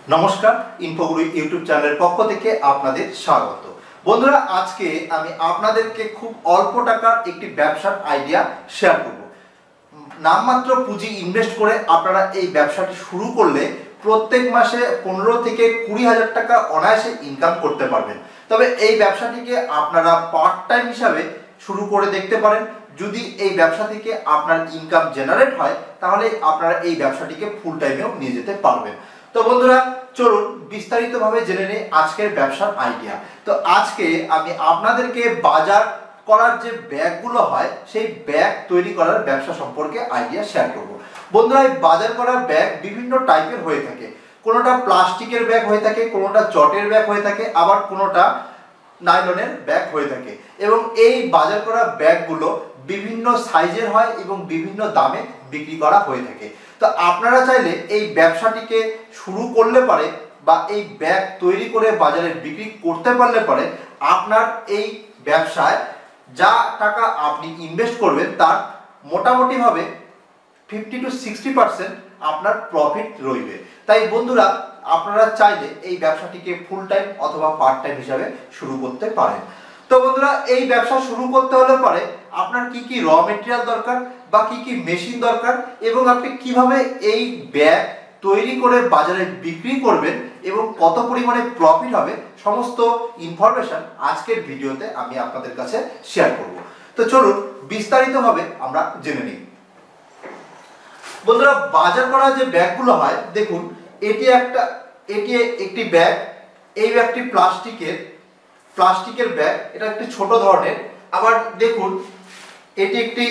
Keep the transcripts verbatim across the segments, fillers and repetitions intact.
नमस्कार इनफोगुरु YouTube channel पक्ष থেকে আপনাদের স্বাগত। বন্ধুরা আজকে আমি আপনাদেরকে খুব অল্প টাকার একটি ব্যবসার আইডিয়া শেয়ার করব। নামমাত্র পুঁজি ইনভেস্ট করে আপনারা এই ব্যবসাটি শুরু করলে প্রত্যেক মাসে পনেরো থেকে কুড়ি হাজার টাকা অনায়াসে ইনকাম করতে পারবেন। তবে এই ব্যবসাটিকে আপনারা পার্ট টাইম হিসাবে শুরু করে দেখতে পারেন। যদি এই ব্যবসা থেকে আপনার ইনকাম জেনারেট হয় তাহলে আপনারা এই ব্যবসাটিকে ফুল টাইমেও নিয়ে যেতে পারবেন। তো বন্ধুরা চলুন বিস্তারিতভাবে জেনে নিই আজকের ব্যবসার আইডিয়া। তো আজকে আমি আপনাদেরকে বাজার করার যে ব্যাগগুলো হয় সেই ব্যাগ তৈরি করার ব্যবসা সম্পর্কে আইডিয়া শেয়ার করব। বন্ধুরা এই বাজার করার ব্যাগ বিভিন্ন টাইপের হয়ে থাকে। কোনোটা প্লাস্টিকের ব্যাগ হয়ে থাকে, কোনোটা চটের ব্যাগ হয়ে থাকে, আবার কোনোটা নাইলনের ব্যাগ হয়ে থাকে। এবং এই বাজার করা ব্যাগগুলো বিভিন্ন সাইজের হয় এবং বিভিন্ন দামে বিক্রি করা হয়ে থাকে। তো আপনারা চাইলে এই ব্যবসাটিকে শুরু করলে পারে বা এই ব্যাগ তৈরি করে বাজারে বিক্রি করতে পারলে পারে আপনার এই ব্যবসায় যা টাকা আপনি ইনভেস্ট করবেন তার মোটামুটিভাবে ফিফটি টু সিক্সটি পার্সেন্ট আপনার প্রফিট রইবে। তাই বন্ধুরা আপনারা চাইলে এই ব্যবসাটিকে ফুল টাইম অথবা পার্ট টাইম হিসাবে শুরু করতে পারেন। তো বন্ধুরা এই ব্যবসা শুরু করতে হলে পরে আপনার কি কি র মেটেরিয়াল দরকার বা কি কি মেশিন দরকার এবং আপনি কিভাবে এই ব্যাগ তৈরি করে বাজারে বিক্রি করবেন এবং কত পরিমাণে প্রফিট হবে সমস্ত ইনফরমেশন আজকের ভিডিওতে আমি আপনাদের কাছে শেয়ার করব। তো চলুন বিস্তারিতভাবে আমরা জেনে নিই। বন্ধুরা বাজার করা যে ব্যাগগুলো হয় দেখুন এটি একটা এটি একটি ব্যাগ। এই ব্যাগটি প্লাস্টিকের প্লাস্টিকের ব্যাগ, এটা একটি ছোট ধরনের। আবার দেখুন এটি একটি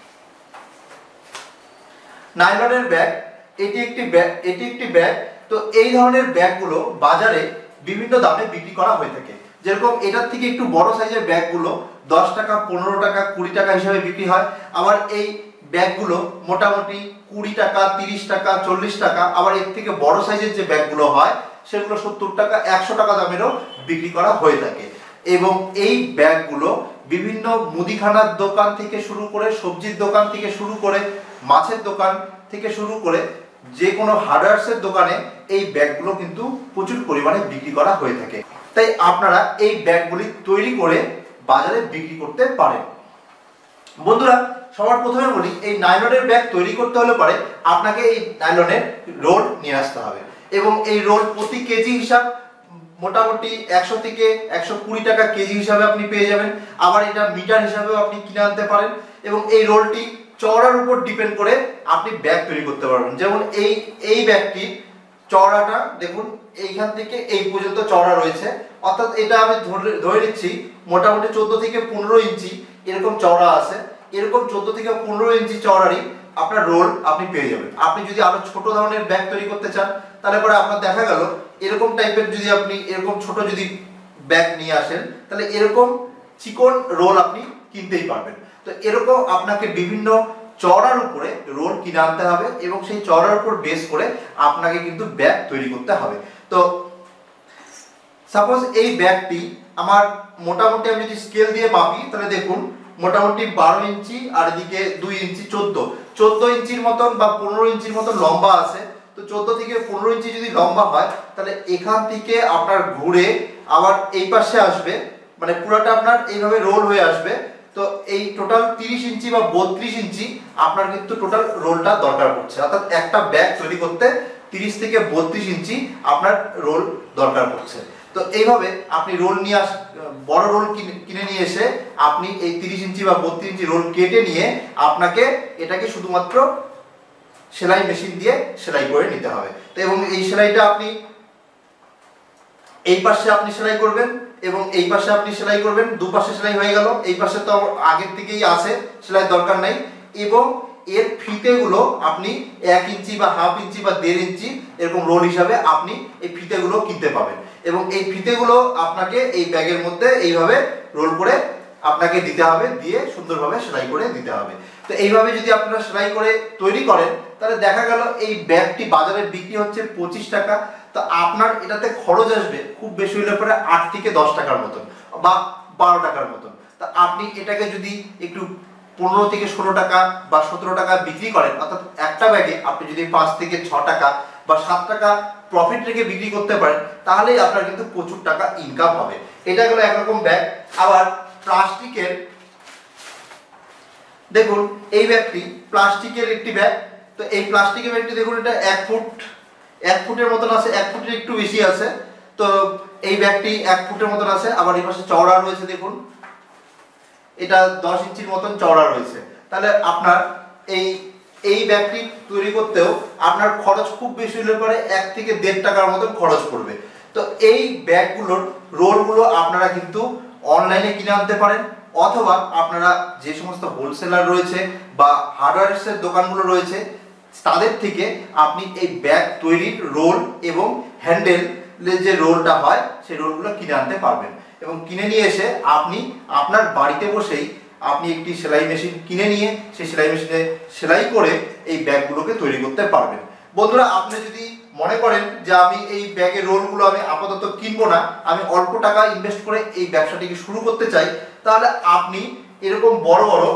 নাইলনের ব্যাগ, এটি একটি ব্যাগ এটি একটি ব্যাগ। তো এই ধরনের ব্যাগগুলো বাজারে বিভিন্ন দামে বিক্রি করা হয়ে থাকে। যেরকম এটার থেকে একটু বড় সাইজের ব্যাগগুলো দশ টাকা, পনেরো টাকা, কুড়ি টাকা হিসাবে বিক্রি হয়। আবার এই ব্যাগগুলো মোটামুটি কুড়ি টাকা, তিরিশ টাকা, চল্লিশ টাকা। আবার এর থেকে বড় সাইজের যে ব্যাগগুলো হয় সেগুলো সত্তর টাকা, একশো টাকা দামেরও বিক্রি করা হয়ে থাকে। এবং এই ব্যাগগুলো বিভিন্ন মুদিখানার দোকান থেকে শুরু করে, সবজির দোকান থেকে শুরু করে, মাছের দোকান থেকে শুরু করে যে কোনো হার্ডওয়্যারসের দোকানে এই ব্যাগগুলো কিন্তু প্রচুর পরিমাণে বিক্রি করা হয়ে থাকে। তাই আপনারা এই ব্যাগগুলি তৈরি করে বাজারে বিক্রি করতে পারেন। বন্ধুরা সবার প্রথমে বলি এই নাইলনের ব্যাগ তৈরি করতে হলে পরে আপনাকে এই নাইলনের রোল নিয়ে আসতে হবে এবং এই রোল প্রতি কেজি হিসাব মোটামুটি একশো থেকে একশো কুড়ি টাকা কেজি হিসাবে আপনি পেয়ে যাবেন। আবার এটা মিটার হিসাবেও আপনি কিনে আনতে পারেন এবং এই রোলটি চওড়ার উপর ডিপেন্ড করে আপনি ব্যাগ তৈরি করতে পারবেন। যেমন এই এই ব্যাগটি চওড়াটা দেখুন এইখান থেকে এই পর্যন্ত চওড়া রয়েছে, অর্থাৎ এটা আমি ধরে ধরে নিচ্ছি মোটামুটি চোদ্দ থেকে পনেরো ইঞ্চি এরকম চওড়া আছে। এরকম চোদ্দ থেকে পনেরো ইঞ্চি চওড়ারই আপনার রোল আপনি পেয়ে যাবেন। আপনি যদি আরো ছোট ধরনের ব্যাগ তৈরি করতে চান তাহলে পরে আপনার দেখা গেল এরকম টাইপের যদি আপনি এরকম ছোট যদি ব্যাগ নিয়ে আসেন তাহলে এরকম চিকন রোল আপনি কিনতেই পারবেন। তো এরকম আপনাকে বিভিন্ন চওড়ার উপরে রোল কিনে আনতে হবে এবং সেই চওড়ার উপর বেস করে আপনাকে কিন্তু ব্যাগ তৈরি করতে হবে। তো সাপোজ এই ব্যাগটি আমার মোটামুটি আমি যদি স্কেল দিয়ে মাপি তাহলে দেখুন মোটামুটি বারো ইঞ্চি আর এদিকে দুই ইঞ্চি চোদ্দ চোদ্দ ইঞ্চির মতন বা পনেরো ইঞ্চির মতন লম্বা আছে। তো চোদ্দ থেকে পনেরো ইঞ্চি যদি লম্বা হয় তাহলে এখান থেকে আপনার ঘুরে আবার এই পাশে আসবে, মানে পুরোটা আপনার এইভাবে রোল হয়ে আসবে। তো এই টোটাল তিরিশ ইঞ্চি বা বত্রিশ ইঞ্চি আপনার কিন্তু টোটাল রোলটা দরকার পড়ছে। অর্থাৎ একটা ব্যাগ তৈরি করতে তিরিশ থেকে বত্রিশ ইঞ্চি আপনার রোল দরকার পড়ছে। তো এইভাবে আপনি রোল নিয়ে আস বড় রোল কিনে নিয়ে এসে আপনি এই তিরিশ ইঞ্চি বা বত্রিশ ইঞ্চি রোল কেটে নিয়ে আপনাকে এটাকে শুধুমাত্র সেলাই মেশিন দিয়ে সেলাই করে নিতে হবে। তো এবং এই সেলাইটা আপনি এই পাশে আপনি সেলাই করবেন এবং এই পাশে আপনি সেলাই করবেন, দুপাশে সেলাই হয়ে গেল। এই পাশে তো আগের থেকেই আছে, সেলাই দরকার নাই। এবং এর ফিতেগুলো আপনি এক ইঞ্চি বা হাফ ইঞ্চি বা দেড় ইঞ্চি এরকম রোল হিসাবে আপনি এই ফিতেগুলো কিনতে পাবেন এবং এই ফিতেগুলো আপনাকে এই ব্যাগের মধ্যে এইভাবে রোল করে আপনাকে দিতে হবে, দিয়ে সুন্দরভাবে সেলাই করে দিতে হবে। তো এইভাবে যদি আপনারা সেলাই করে তৈরি করেন তাহলে দেখা গেল এই ব্যাগটি বাজারে বিক্রি হচ্ছে পঁচিশ টাকা। তো আপনার এটাতে খরচ আসবে খুব বেশি হলে পরে আট থেকে দশ টাকার মতন বা বারো টাকার মতন। তা আপনি এটাকে যদি একটু পনেরো থেকে ষোলো টাকা বা সতেরো টাকা বিক্রি করেন, অর্থাৎ একটা ব্যাগে আপনি যদি পাঁচ থেকে ছ টাকা বা সাত টাকা প্রফিট রেখে বিক্রি করতে পারেন, তাহলেই আপনার কিন্তু প্রচুর টাকা ইনকাম হবে। এটা হলো একরকম ব্যাগ। আবার প্লাস্টিকের, দেখুন এই ব্যাগটি প্লাস্টিকের একটি ব্যাগ। তো এই প্লাস্টিকের ব্যাগটি দেখুন, এটা এক ফুট এক ফুটের মতন আছে, এক ফুটের একটু বেশি আছে। তো এই ব্যাগটি এক ফুটের মতন আছে। আবার এই পাশে চওড়া রয়েছে, দেখুন এটা দশ ইঞ্চির মতন চওড়া রয়েছে। তাহলে আপনার এই এই ব্যাগটি তৈরি করতেও আপনার খরচ খুব বেশি হলে পরে এক থেকে দেড় টাকার মতন খরচ পড়বে। তো এই ব্যাগগুলোর রোলগুলো আপনারা কিন্তু অনলাইনে কিনে আনতে পারেন, অথবা আপনারা যে সমস্ত হোলসেলার রয়েছে বা হার্ডওয়্যারের দোকানগুলো রয়েছে তাদের থেকে আপনি এই ব্যাগ তৈরির রোল এবং হ্যান্ডেলের যে রোলটা হয় সেই রোলগুলো কিনে আনতে পারবেন। এবং কিনে নিয়ে এসে আপনি আপনার বাড়িতে বসেই আপনি একটি সেলাই মেশিন কিনে নিয়ে সেই সেলাই মেশিনে সেলাই করে এই ব্যাগগুলোকে তৈরি করতে পারবেন। বন্ধুরা, আপনি যদি মনে করেন যে আমি এই ব্যাগের রোলগুলো আমি আপাতত কিনবো না, আমি অল্প টাকা ইনভেস্ট করে এই ব্যবসাটিকে শুরু করতে চাই, তাহলে আপনি এরকম বড় বড়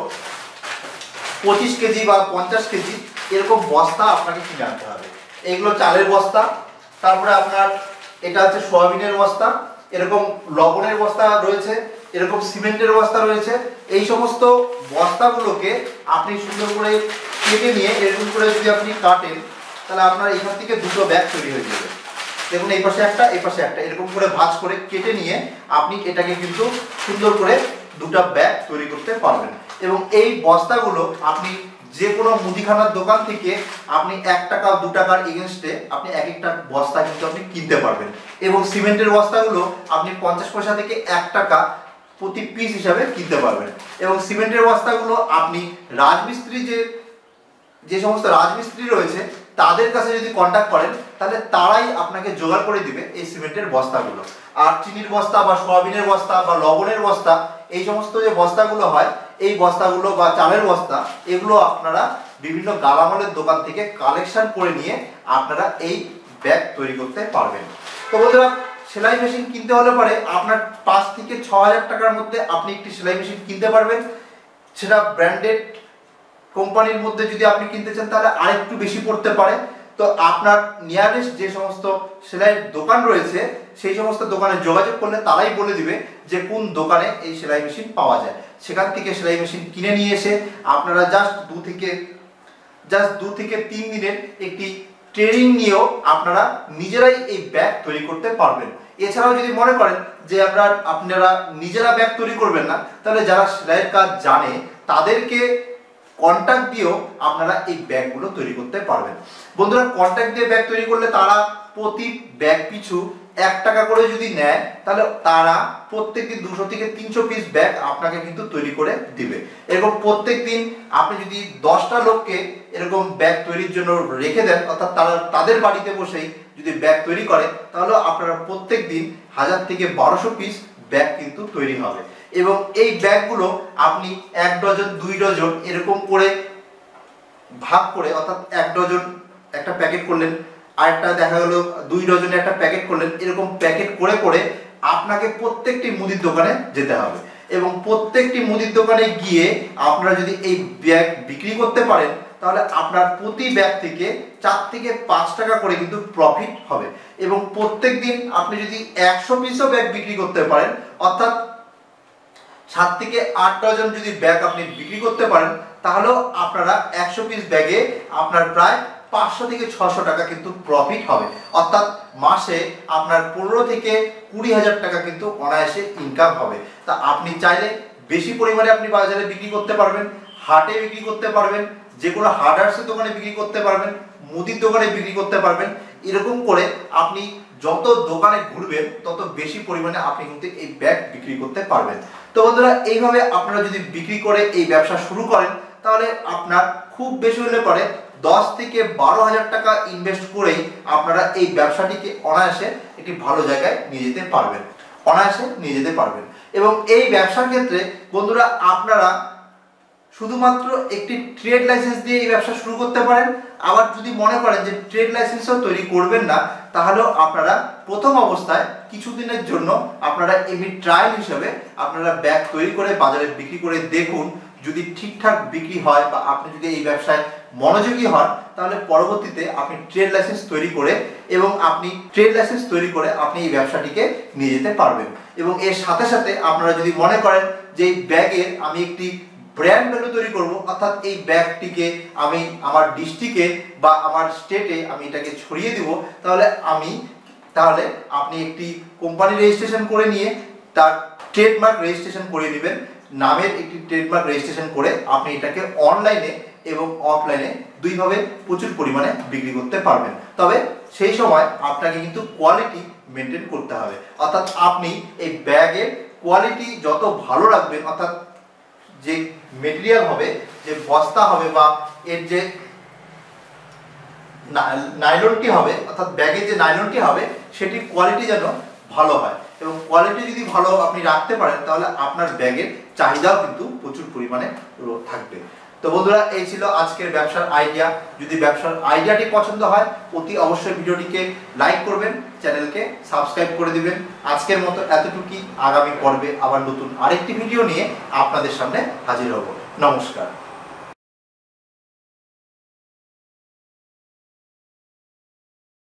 পঁচিশ কেজি বা পঞ্চাশ কেজি এরকম বস্তা আপনাকে কিনে আনতে হবে। এইগুলো চালের বস্তা, তারপরে আপনার এটা হচ্ছে সয়াবিনের বস্তা, এরকম লবণের বস্তা রয়েছে, এরকম সিমেন্টের বস্তা রয়েছে। এই সমস্ত বস্তাগুলোকে আপনি সুন্দর করে কেটে নিয়ে এরকম করে যদি আপনি কাটেন, তাহলে আপনার এখান থেকে দুটো ব্যাগ তৈরি হয়ে যাবে। দেখুন এই পাশে একটা, এই পাশে একটা, এরকম করে ভাঁজ করে কেটে নিয়ে আপনি এটাকে কিন্তু সুন্দর করে দুটো ব্যাগ তৈরি করতে পারবেন। এবং এই বস্তাগুলো আপনি যে কোনো মুদিখানার দোকান থেকে আপনি এক টাকা দু টাকার এগেনস্টে আপনি এক একটা বস্তা কিন্তু আপনি কিনতে পারবেন। এবং সিমেন্টের বস্তাগুলো আপনি পঞ্চাশ পয়সা থেকে এক টাকা প্রতি পিস হিসাবে কিনতে পারবেন। এবং সিমেন্টের বস্তাগুলো আপনি রাজমিস্ত্রি যে যে সমস্ত রাজমিস্ত্রি রয়েছে তাদের কাছে যদি কন্ট্যাক্ট করেন, তাহলে তারাই আপনাকে জোগাড় করে দিবে এই সিমেন্টের বস্তাগুলো। আর চিনির বস্তা বা সয়াবিনের বস্তা বা লবণের বস্তা, এই সমস্ত যে বস্তাগুলো হয়, এই বস্তাগুলো বা চালের বস্তা, এগুলো আপনারা বিভিন্ন গালামালের দোকান থেকে কালেকশন করে নিয়ে আপনারা এই ব্যাগ তৈরি করতে পারবেন। তো বন্ধুরা, সেলাই মেশিন কিনতে হলে পরে আপনার পাঁচ থেকে ছ হাজার টাকার মধ্যে আপনি একটি সেলাই মেশিন কিনতে পারবেন। সেটা ব্র্যান্ডেড কোম্পানির মধ্যে যদি আপনি কিনতে চান তাহলে আরেকটু বেশি পড়তে পারে। তো আপনার নিয়ারেস্ট যে সমস্ত সেলাইয়ের দোকান রয়েছে সেই সমস্ত দোকানে যোগাযোগ করলে তারাই বলে দিবে যে কোন দোকানে এই সেলাই মেশিন পাওয়া যায়। সেখান থেকে সেলাই মেশিন কিনে নিয়ে এসে আপনারা জাস্ট দু থেকে জাস্ট দু থেকে তিন দিনের একটি ট্রেনিং নিয়েও আপনারা নিজেরাই এই ব্যাগ তৈরি করতে পারবেন। এছাড়াও যদি মনে করেন যে আপনারা আপনারা নিজেরা ব্যাগ তৈরি করবেন না, তাহলে যারা সেলাইয়ের কাজ জানে তাদেরকে কন্ট্যাক্ট দিয়েও আপনারা এই ব্যাগগুলো তৈরি করতে পারবেন। বন্ধুরা, কন্ট্যাক্ট দিয়ে ব্যাগ তৈরি করলে তারা প্রতি ব্যাগ পিছু এক টাকা করে যদি নেয়, তাহলে তারা প্রত্যেকদিন দুশো থেকে তিনশো পিস ব্যাগ আপনাকে কিন্তু তৈরি করে দিবে। এরকম প্রত্যেক দিন আপনি যদি দশটা লোককে এরকম ব্যাগ তৈরির জন্য রেখে দেন, অর্থাৎ তারা তাদের বাড়িতে বসেই যদি ব্যাগ তৈরি করে, তাহলে আপনারা প্রত্যেক দিন হাজার থেকে বারোশো পিস ব্যাগ কিন্তু তৈরি হবে। এবং এই ব্যাগগুলো আপনি এক ডজন দুই ডজন এরকম করে ভাগ করে, অর্থাৎ এক ডজন একটা প্যাকেট করলেন, আরেকটা দেখা গেল দুই ডজনে একটা প্যাকেট করলেন, এরকম প্যাকেট করে করে আপনাকে প্রত্যেকটি মুদির দোকানে যেতে হবে। এবং প্রত্যেকটি মুদির দোকানে গিয়ে আপনারা যদি এই ব্যাগ বিক্রি করতে পারেন, তাহলে আপনার প্রতি ব্যাগ থেকে চার থেকে পাঁচ টাকা করে কিন্তু প্রফিট হবে। এবং প্রত্যেক দিন আপনি যদি একশো পিসও ব্যাগ বিক্রি করতে পারেন, অর্থাৎ সাত থেকে আট ডজন যদি ব্যাগ আপনি বিক্রি করতে পারেন, তাহলেও আপনারা একশো পিস ব্যাগে আপনার প্রায় পাঁচশো থেকে ছশো টাকা কিন্তু প্রফিট হবে। অর্থাৎ মাসে আপনার পনেরো থেকে কুড়ি হাজার টাকা কিন্তু অনায়াসে ইনকাম হবে। তা আপনি চাইলে বেশি পরিমাণে আপনি বাজারে বিক্রি করতে পারবেন, হাটে বিক্রি করতে পারবেন, যে কোনো হার্ডওয়্যারের দোকানে বিক্রি করতে পারবেন, মুদির দোকানে বিক্রি করতে পারবেন। এরকম করে আপনি যত দোকানে ঘুরবেন তত বেশি পরিমাণে আপনি কিন্তু এই ব্যাগ বিক্রি করতে পারবেন। তো বন্ধুরা, এইভাবে আপনারা যদি বিক্রি করে এই ব্যবসা শুরু করেন, তাহলে আপনার খুব বেশি হলে পরে দশ থেকে বারো হাজার টাকা ইনভেস্ট করেই আপনারা এই ব্যবসাটিকে অনায়াসে একটি ভালো জায়গায় নিয়ে যেতে পারবেন অনায়াসে নিয়ে যেতে পারবেন। এবং এই ব্যবসার ক্ষেত্রে বন্ধুরা, আপনারা শুধুমাত্র একটি ট্রেড লাইসেন্স দিয়ে এই ব্যবসা শুরু করতে পারেন। আবার যদি মনে করেন যে ট্রেড লাইসেন্সও তৈরি করবেন না, তাহলেও আপনারা প্রথম অবস্থায় কিছুদিনের জন্য আপনারা এমনি ট্রায়াল হিসেবে আপনারা ব্যাগ তৈরি করে বাজারে বিক্রি করে দেখুন। যদি ঠিকঠাক বিক্রি হয় বা আপনি যদি এই ব্যবসায় মনোযোগী হন তাহলে পরবর্তীতে আপনি ট্রেড লাইসেন্স তৈরি করে এবং আপনি ট্রেড লাইসেন্স তৈরি করে আপনি এই ব্যবসাটিকে নিয়ে যেতে পারবেন। এবং এর সাথে সাথে আপনারা যদি মনে করেন যে এই ব্যাগের আমি একটি ব্র্যান্ড ভ্যালু তৈরি করব, অর্থাৎ এই ব্যাগটিকে আমি আমার ডিস্ট্রিক্টে বা আমার স্টেটে আমি এটাকে ছড়িয়ে দিব, তাহলে আমি তাহলে আপনি একটি কোম্পানি রেজিস্ট্রেশন করে নিয়ে তার ট্রেডমার্ক রেজিস্ট্রেশন করে নেবেন। নামের একটি ট্রেডমার্ক রেজিস্ট্রেশন করে আপনি এটাকে অনলাইনে এবং অফলাইনে দুইভাবে প্রচুর পরিমাণে বিক্রি করতে পারবেন। তবে সেই সময় আপনাকে কিন্তু কোয়ালিটি মেনটেন করতে হবে, অর্থাৎ আপনি এই ব্যাগের কোয়ালিটি যত ভালো রাখবেন, অর্থাৎ যে মেটেরিয়াল হবে, যে বস্তা হবে বা এর যে নাইলনটি হবে, অর্থাৎ ব্যাগের যে নাইলনটি হবে সেটির কোয়ালিটি যেন ভালো হয়। এবং কোয়ালিটি যদি ভালো আপনি রাখতে পারেন তাহলে আপনার ব্যাগের চাহিদাও কিন্তু প্রচুর পরিমাণে থাকবে। তো বন্ধুরা, এই ছিল আজকের ব্যবসার আইডিয়া। যদি ব্যবসার আইডিয়াটি পছন্দ হয় অতি অবশ্যই ভিডিওটিকে লাইক করবেন, চ্যানেলকে সাবস্ক্রাইব করে দিবেন। আজকের মতো এতটুকুই। আগামী পর্বে আবার নতুন আরেকটি ভিডিও নিয়ে আপনাদের সামনে হাজির হব। নমস্কার।